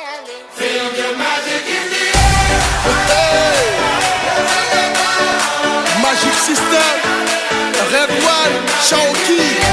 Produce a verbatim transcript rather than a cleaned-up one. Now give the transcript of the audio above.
Feel your magic in the air. Hey. Magic System, Red One, Shaoki.